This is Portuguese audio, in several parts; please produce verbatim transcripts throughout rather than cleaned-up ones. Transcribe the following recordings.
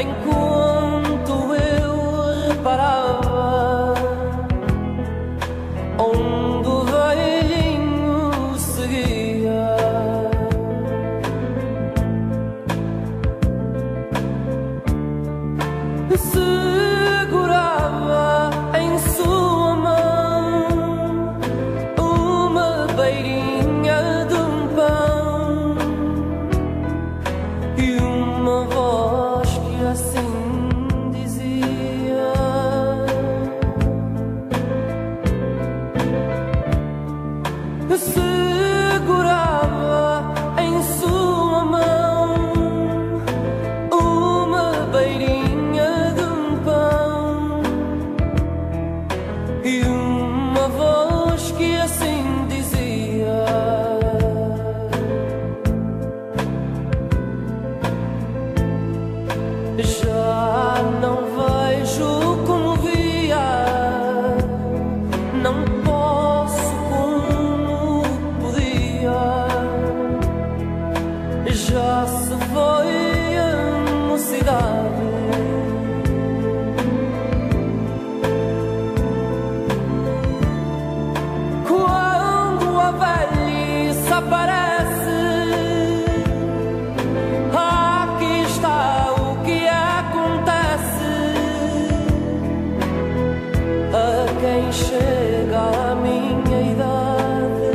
enquanto eu reparava onde o velhinho seguia. Segurava em sua mão uma beirinha de um pão e uma voz que assim dizia: segurava em sua mão uma beirinha de um pão e uma voz que assim dizia: já não vejo como via, não posso como podia, já se foi a mocidade. Quando a velhice aparece, aqui está o que acontece a quem chega à minha idade.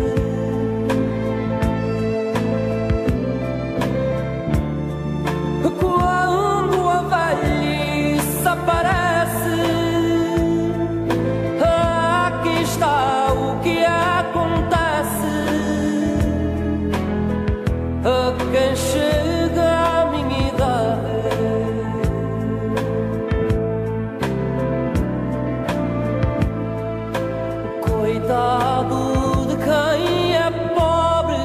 Quando a velhice aparece, aqui está o que acontece a quem chega à minha idade. Coitado de quem é pobre,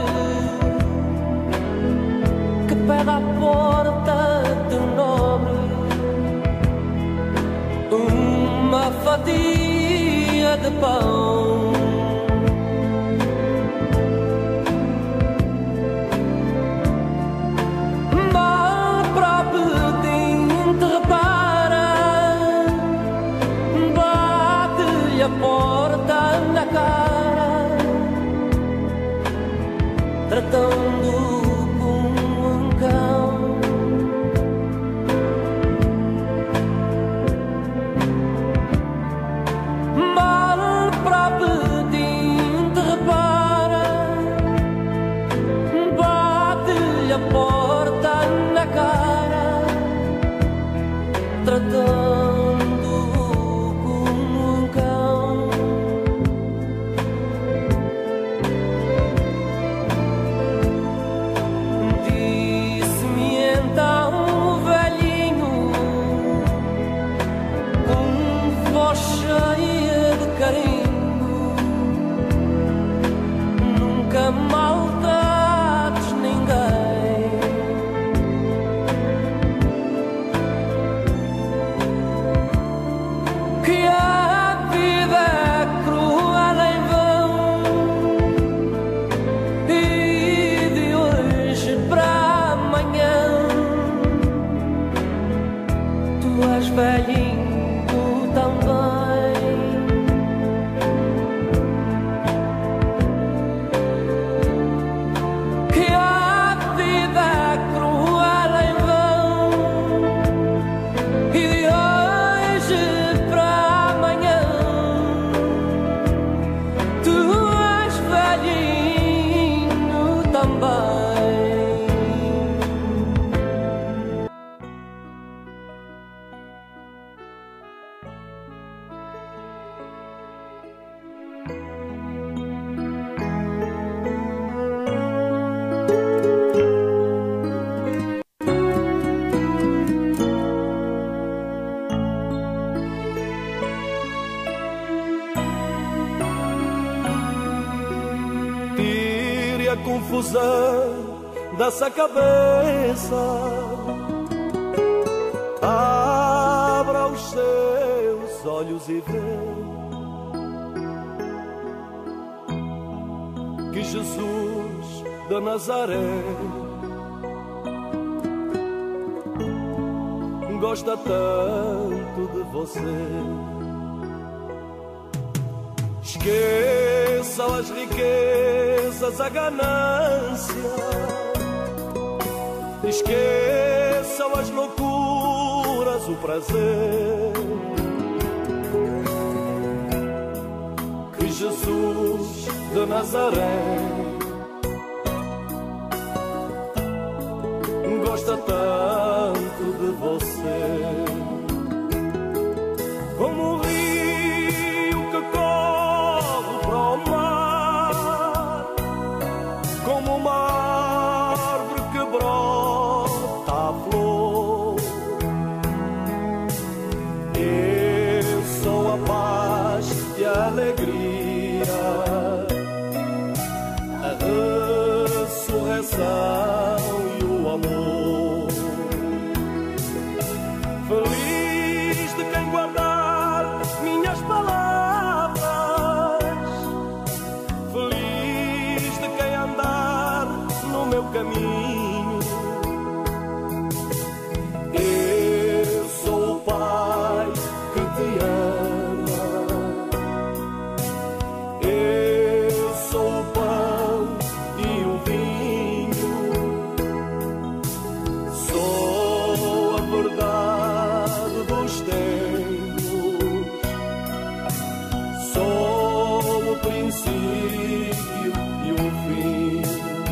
que pede à porta de um nobre uma fatia de pão. Mal para o pedinte repara, bate-lhe a porta na cara, tratando-o como um cão. Mal para o pedinte repara, bate-lhe a porta na cara, tratando-o como um cão. Disse-me então o velhinho, com voz cheia de carinho: nunca maltrates ninguém, que a vida é cruel em vão, e de hoje para amanhã tu és velhinho também. Que a vida é cruel em vão, e de hoje para amanhã tu és velhinho também. Tire a confusão dessa cabeça, abra os seus olhos e vê que Jesus de Nazaré gosta tanto de você. Esqueçam as riquezas, a ganância, esqueçam as loucuras, o prazer. Que Jesus de Nazaré gosta tanto de você. Como um rio que corre para o mar, como uma árvore que brota a flor. Eu sou a paz e a alegria, a ressurreição e o amor. Feliz de quem guardar minhas palavras, feliz de quem andar no meu caminho. Eu sou o Pai que te ama, eu sou o pão e o vinho, sou a verdade dos tempos, sou o princípio e o fim.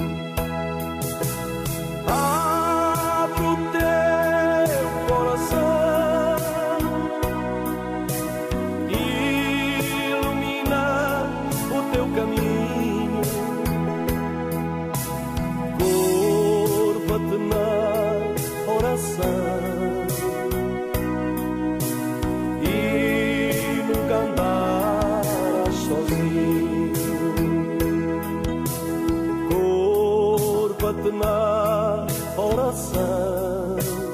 Abre o teu coração, ilumina o teu caminho, curva-te na oração e nunca andarás sozinho. Curva-te na oração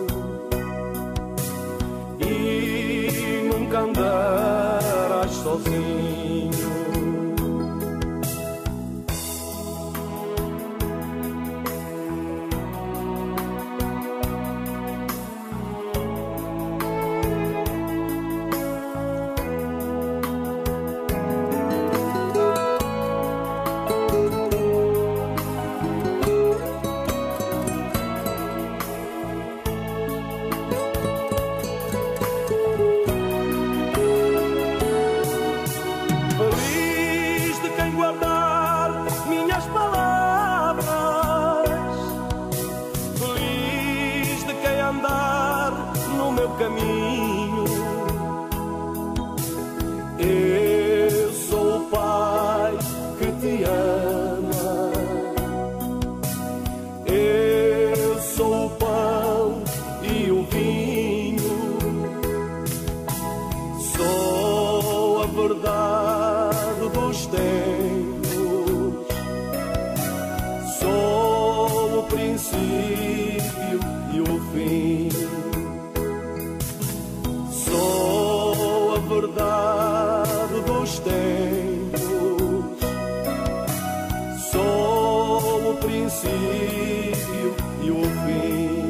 e nunca andarás sozinho. Feliz de quem guardar minhas palavras, feliz de quem andar no meu caminho. Eu sou o Pai que te ama, eu sou o pão e o vinho, sou a verdade dos tempos, sou o princípio e o fim, sou a verdade dos tempos, sou o princípio e o fim.